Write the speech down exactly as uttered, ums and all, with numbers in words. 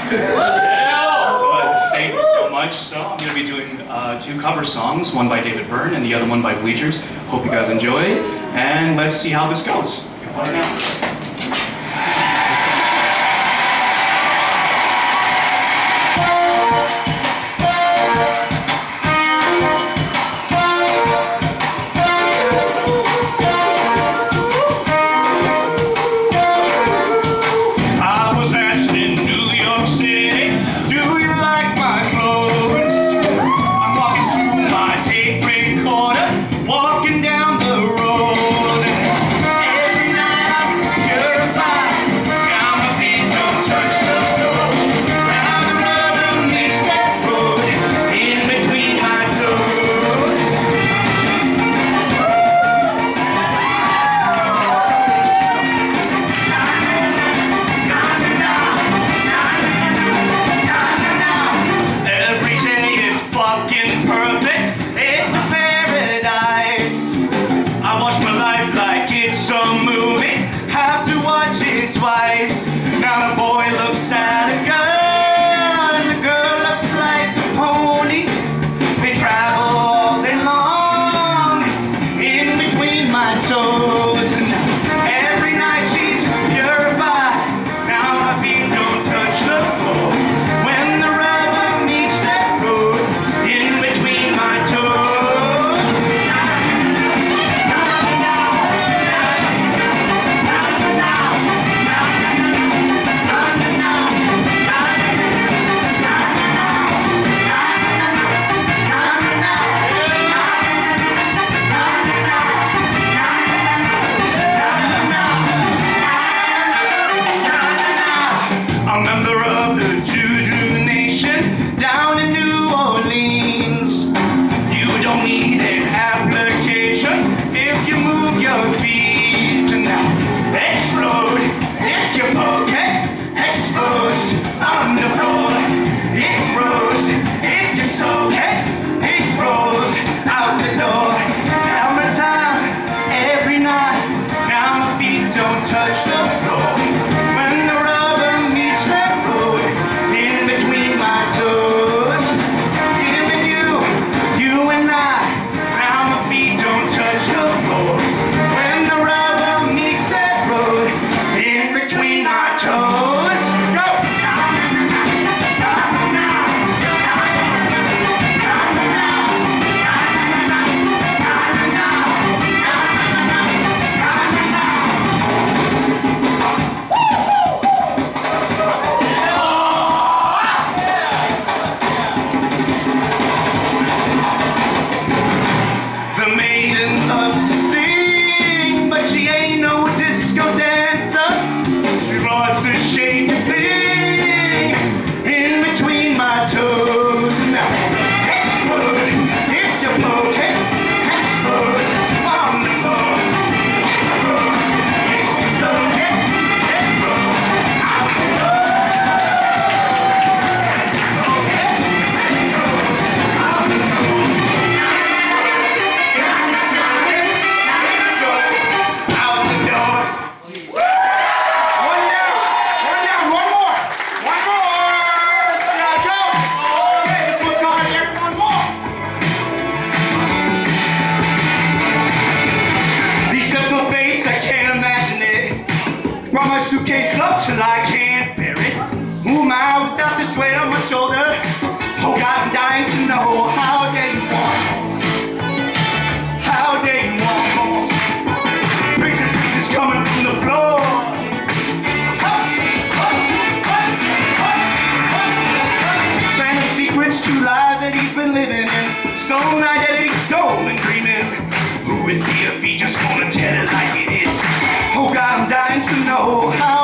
Yeah, thank you so much. So I'm going to be doing uh, two cover songs, one by David Byrne and the other one by Bleachers. Hope you guys enjoy, and let's see how this goes. Right now. Twice. Now the boy looks at a girl, and the girl looks like a pony. They travel all day long, in between my toes. And every night she's purified. Now my feet don't touch the floor. When the rubber meets that road, in between my toes. A member of the Juju Nation down in New Orleans. You don't need an application if you move your feet. Now explode if you poke it, exposed on the floor. It grows if you soak it, it rolls out the door. Now my time every night. Now my feet don't touch the floor. When the suitcase up till I can't bear it. Who am I without this weight on my shoulder? Oh God, I'm dying to know how they want more. How they want more. Preaching, preachers coming from the floor. Random secrets, two lives that he's been living in. Stone identity, stolen dreaming. Who is he if he just wanna tell it like it is? Oh God, I'm dying to know how